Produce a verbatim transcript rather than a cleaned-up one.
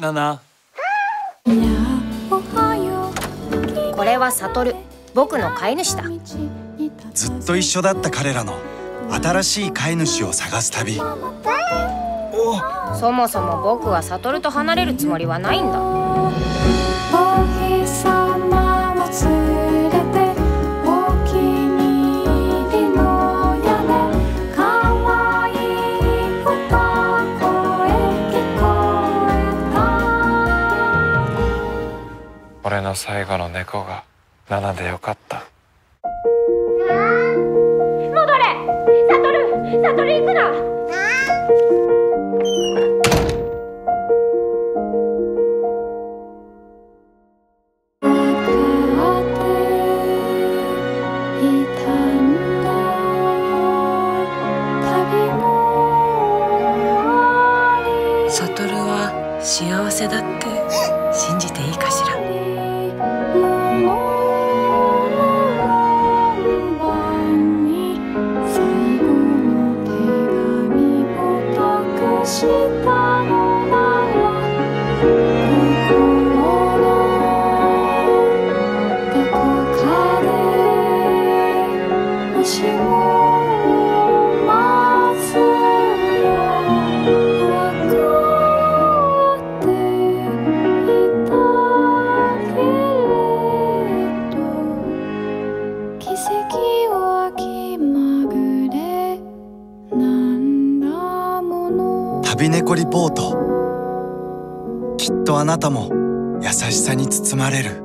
ナナ。 これはサトル、僕の飼い主だ。 ずっと一緒だった彼らの新しい飼い主を探す旅。 そもそも僕はサトルと離れるつもりはないんだ。 俺の最後の猫がナナでよかった。 戻れ、サトル、サトル行くな。 サトルは幸せだって信じていいかしら。 旅猫リポート。きっとあなたも優しさに包まれる。